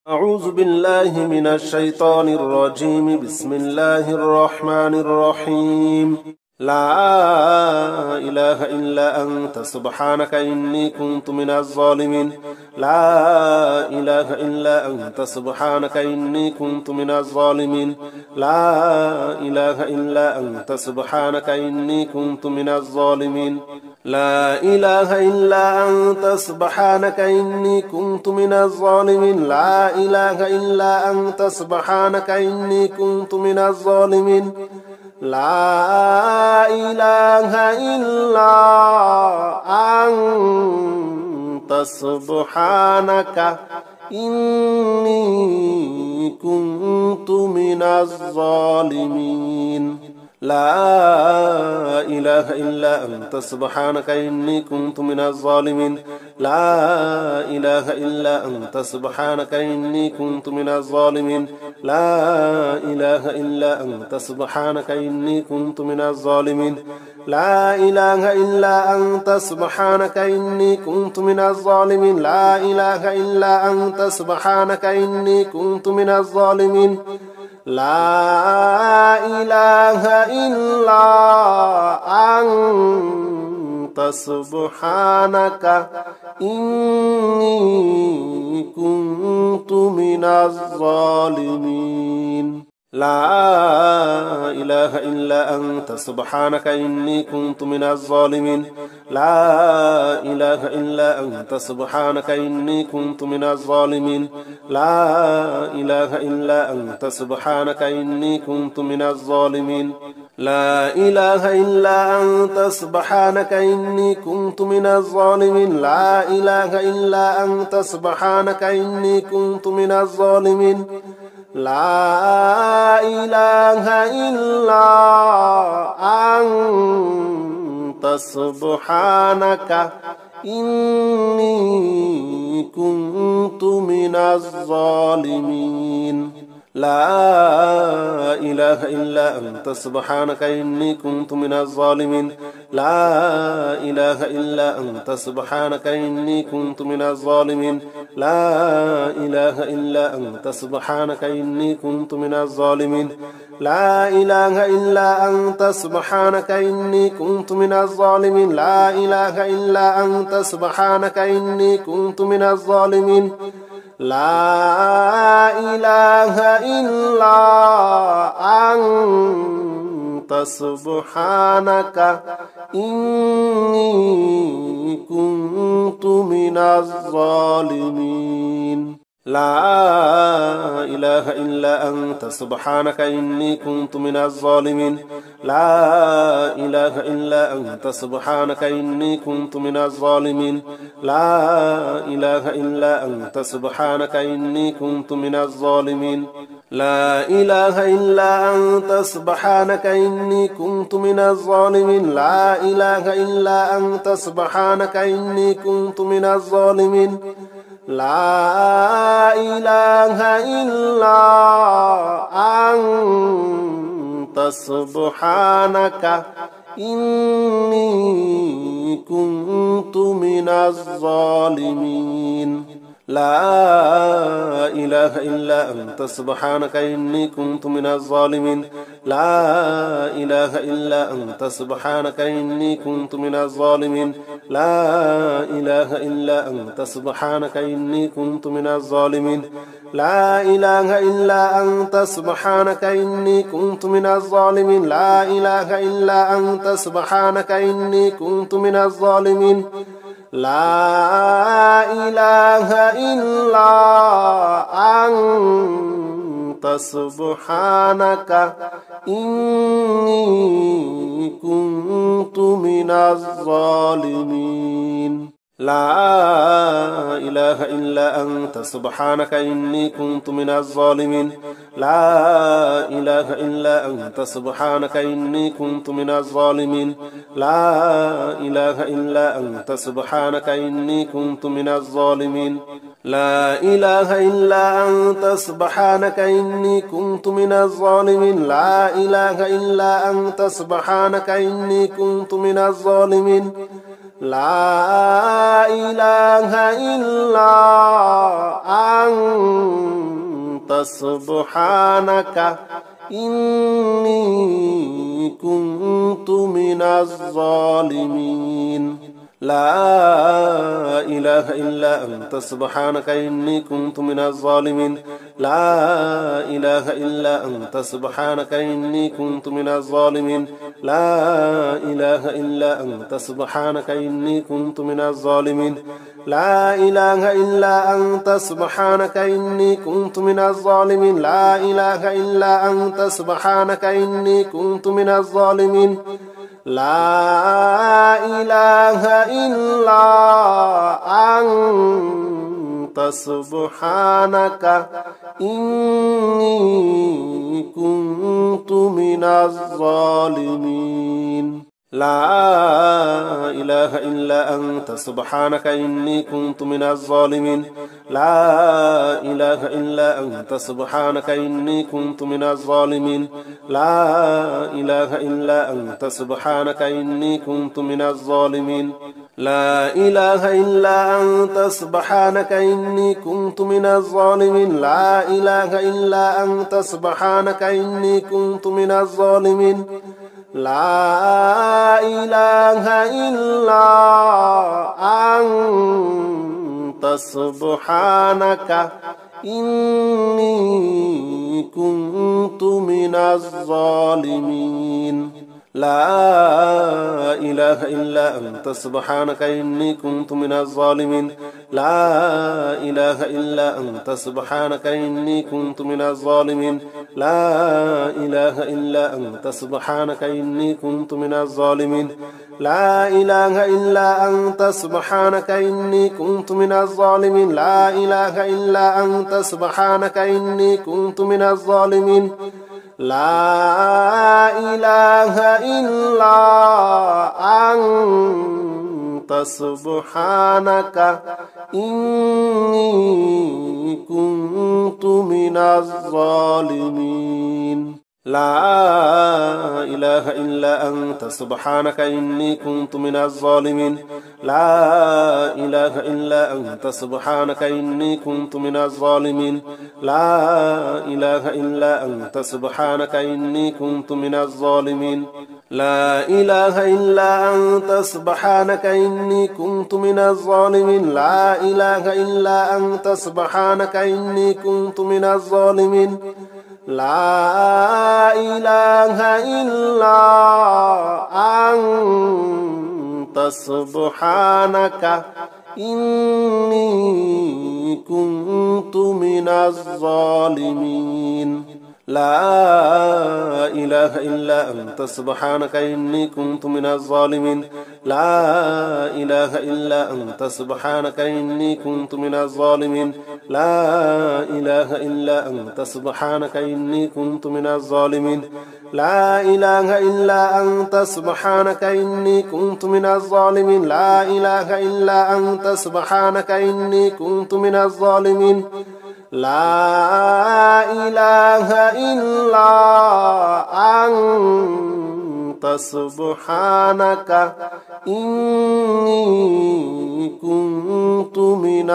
أعوذ بالله من الشيطان الرجيم. بسم الله الرحمن الرحيم. لا إله إلا أنت سبحانك إني كنت من الظالمين. لا إله إلا أنت سبحانك إني كنت من الظالمين. لا إله إلا أنت سبحانك إني كنت من الظالمين. لا إله إلا أنت سبحانك إني كنت من الظالمين. لا إله إلا أنت سبحانك إني كنت من الظالمين. لا إله إلا أنت سبحانك إني كنت من الظالمين. لا إله إلا أنت سبحانك إني كنت من الظالمين. لا إله إلا أنت سبحانك إني كنت من الظالمين. لا إله إلا أنت سبحانك إني كنت من الظالمين. لا إله إلا أنت سبحانك إني كنت من الظالمين. لا إله إلا أنت سبحانك إني كنت من الظالمين. لا إله إلا أنت سبحانك إني كنت من الظالمين. لا إله إلا أنت سبحانك إني كنت من الظالمين. لا إله إلا أنت سبحانك إني كنت من الظالمين. لا إله إلا أنت سبحانك إني كنت من الظالمين. لا إله إلا أنت سبحانك إني كنت من الظالمين. لا إله إلا أنت سبحانك إني كنت من الظالمين. لا إله إلا أنت سبحانك إني كنت من الظالمين. لا إله إلا أنت سبحانك إني كنت من الظالمين. لا إله إلا أنت سبحانك إني كنت من الظالمين. لا إله إلا أنت سبحانك إني كنت من الظالمين. لا إله إلا أنت سبحانك إني كنت من الظالمين. لا إله إلا أنت سبحانك إني كنت من الظالمين. لا إله إلا أنت سبحانك إني كنت من الظالمين. لا إله إلا أنت سبحانك إني كنت من الظالمين. لا إله إلا أنت سبحانك إني كنت من الظالمين. لا إله إلا أنت سبحانك إني كنت من الظالمين. لا إله إلا أنت سبحانك إني كنت من الظالمين. لا إله إلا أنت سبحانك إني كنت من الظالمين. لا إله إلا أنت سبحانك إني كنت من الظالمين. لا إله إلا أنت سبحانك إني كنت من الظالمين. لا إله إلا أنت سبحانك إني كنت من الظالمين. لا إله إلا أنت سبحانك إني كنت من الظالمين. لا إله إلا أنت سبحانك إني كنت من الظالمين. لا إله إلا أنت سبحانك إني كنت من الظالمين. لا إله إلا أنت سبحانك إني كنت من الظالمين. لا إله إلا أنت سبحانك إني كنت من الظالمين. لا إله إلا أنت سبحانك إني كنت من الظالمين. لا إله إلا أنت سبحانك إني كنت من الظالمين. لا إله إلا أنت سبحانك إني كنت من الظالمين. لا إله إلا أنت سبحانك إني كنت من الظالمين. لا إله إلا أنت سبحانك إني كنت من الظالمين لا إله إلا أنت سبحانك إني كنت من الظالمين لا إله إلا أنت سبحانك إني كنت من الظالمين لا إله إلا أنت سبحانك إني كنت من الظالمين لا إله إلا أنت سبحانك إني كنت من الظالمين لا إله إلا أنت سبحانك إني كنت من الظالمين لا إله إلا أنت سبحانك إني كنت من الظالمين لا إله إلا أنت سبحانك إني كنت من الظالمين لا إله إلا أنت سبحانك إني كنت من الظالمين لا إله إلا أنت سبحانك إني كنت من الظالمين لا إله إلا أنت سبحانك إني كنت من الظالمين لا إله إلا أنت سبحانك إني كنت من الظالمين لا إله إلا أنت سبحانك إني كنت من الظالمين لا إله إلا أنت سبحانك إني كنت من الظالمين لا إله إلا أنت سبحانك إني كنت من الظالمين لا إله إلا أنت سبحانك إني كنت من الظالمين لا إله إلا أنت سبحانك إني كنت من الظالمين لا إله إلا أنت سبحانك إني كنت من الظالمين لا إله إلا أنت سبحانك إني كنت من الظالمين لا إله إلا أنت سبحانك إني كنت من الظالمين لا إله إلا أنت سبحانك إني كنت من الظالمين لا إله إلا أنت سبحانك إني كنت من الظالمين لا إله إلا أنت سبحانك إني كنت من الظالمين لا إله إلا أنت سبحانك إني كنت من الظالمين لا إله إلا أنت سبحانك إني كنت من الظالمين لا إله إلا أنت سبحانك إني كنت من الظالمين لا إله إلا أنت سبحانك إني كنت من الظالمين لا إله إلا أنت سبحانك إني كنت من الظالمين لا إله إلا أنت سبحانك إني كنت من الظالمين لا إله إلا أنت سبحانك إني كنت من الظالمين لا إله إلا أنت سبحانك إني كنت من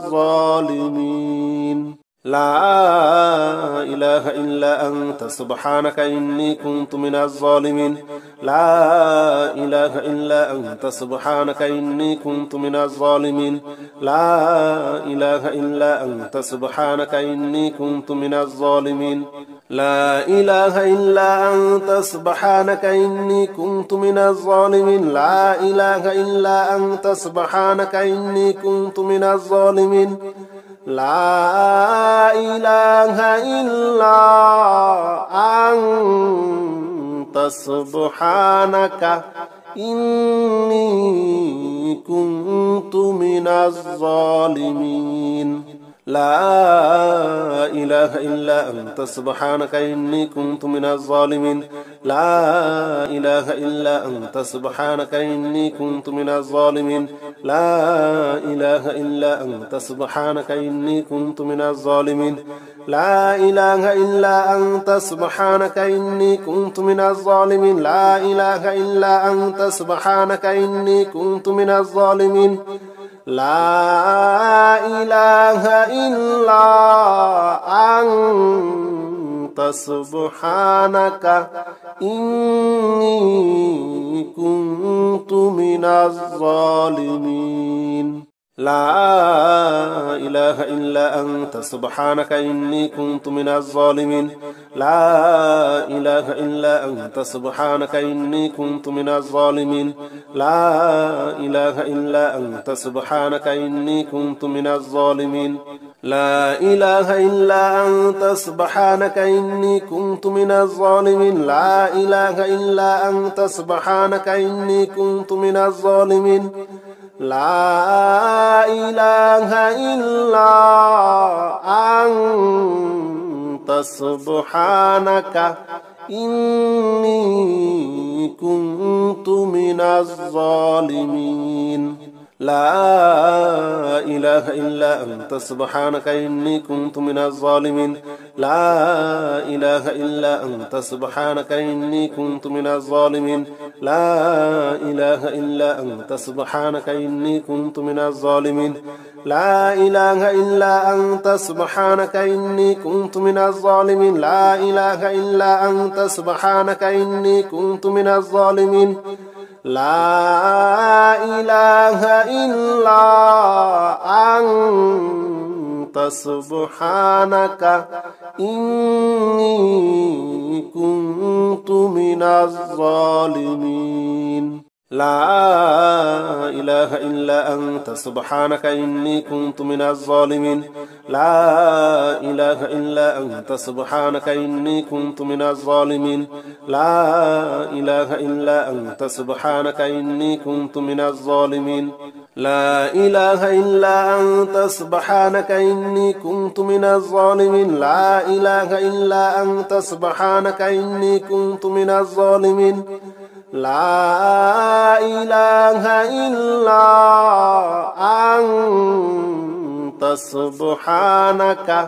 الظالمين لا إله إلا أنت سبحانك إني كنت من الظالمين لا إله إلا أنت سبحانك إني كنت من الظالمين لا إله إلا أنت سبحانك إني كنت من الظالمين لا إله إلا أنت سبحانك إني كنت من الظالمين لا إله إلا أنت سبحانك إني كنت من الظالمين لا إله إلا أنت سبحانك إني كنت من الظالمين لا إله إلا أنت سبحانك إني كنت من الظالمين لا إله إلا أنت سبحانك إني كنت من الظالمين لا إله إلا أنت سبحانك إني كنت من الظالمين لا إله إلا أنت سبحانك إني كنت من الظالمين لا إله إلا أنت سبحانك إني كنت من الظالمين لا إله إلا أنت أنت سبحانك إني كنت من الظالمين لا إله إلا أنت سبحانك إني كنت من الظالمين لا إله إلا أنت سبحانك إني كنت من الظالمين لا إله إلا أنت سبحانك إني كنت من الظالمين لا إله إلا أنت سبحانك إني كنت من الظالمين لا إله إلا أنت سبحانك إني كنت من الظالمين لا إله إلا أنت سبحانك إني كنت من الظالمين لا إله إلا أنت سبحانك إني كنت من الظالمين لا إله إلا أنت سبحانك إني كنت من الظالمين لا إله إلا أنت سبحانك إني كنت من الظالمين لا إله إلا أنت سبحانك إني كنت من الظالمين لا إله إلا أنت سبحانك إني كنت من الظالمين لا إله إلا أنت سبحانك إني كنت من الظالمين لا إله إلا أنت سبحانك إني كنت من الظالمين لا إله إلا أنت سبحانك إني كنت من الظالمين لا إله إلا أنت سبحانك إني كنت من الظالمين لا إله إلا أنت سبحانك إني كنت من الظالمين لا إله إلا أنت سبحانك إني كنت من الظالمين لا إله إلا أنت سبحانك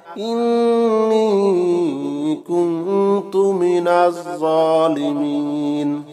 إني كنت من الظالمين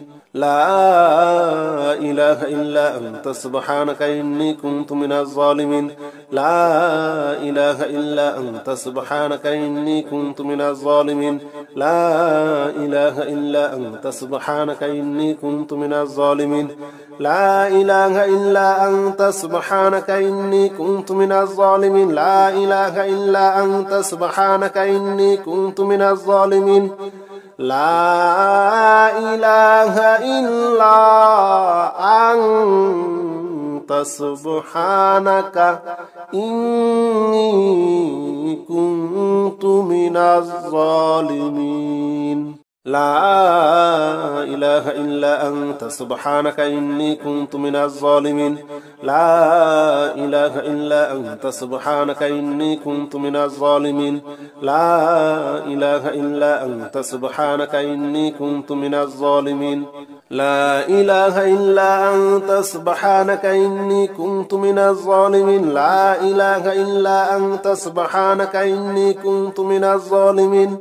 لا إله إلا أنت سبحانك إني كنت من الظالمين لا إله إلا أنت سبحانك إني كنت من الظالمين لا إله إلا أنت سبحانك إني كنت من الظالمين لا إله إلا أنت سبحانك إني كنت من الظالمين لا إله إلا أنت سبحانك إني كنت من الظالمين لا إله إلا أنت سبحانك إني كنت من الظالمين لا إله إلا أنت سبحانك إني كنت من الظالمين لا إله إلا أنت سبحانك إني كنت من الظالمين لا إله إلا أنت سبحانك إني كنت من الظالمين لا إله إلا أنت سبحانك إني كنت من الظالمين لا إله إلا أنت سبحانك إني كنت من الظالمين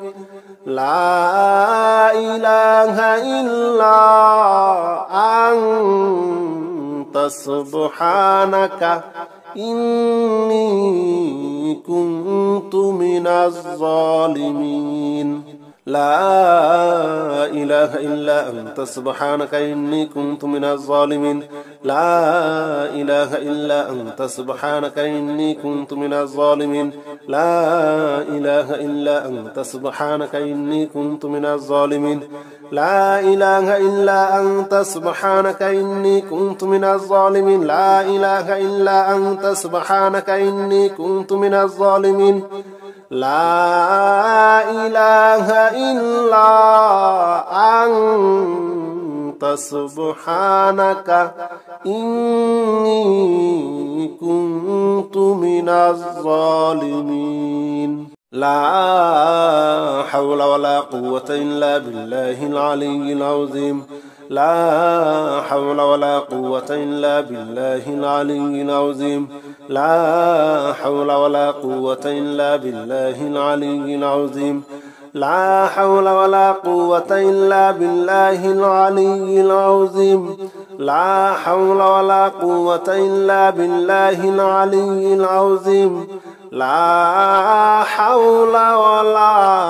لا إله إلا أنت سبحانك إني كنت من الظالمين لا إله إلا أنت سبحانك إني كنت من الظالمين لا إله إلا أنت سبحانك إني كنت من الظالمين لا إله إلا أنت سبحانك إني كنت من الظالمين لا إله إلا أنت سبحانك إني كنت من الظالمين لا إله إلا أنت سبحانك إني كنت من الظالمين لا إله إلا أنت سبحانك إني كنت من الظالمين لا حول ولا قوة إلا بالله العلي العظيم لا حول ولا قوة إلا بالله العلي العظيم لا حول ولا قوة إلا بالله العلي العظيم لا حول ولا قوة إلا بالله العلي العظيم لا حول ولا قوة إلا بالله العلي العظيم لا حول ولا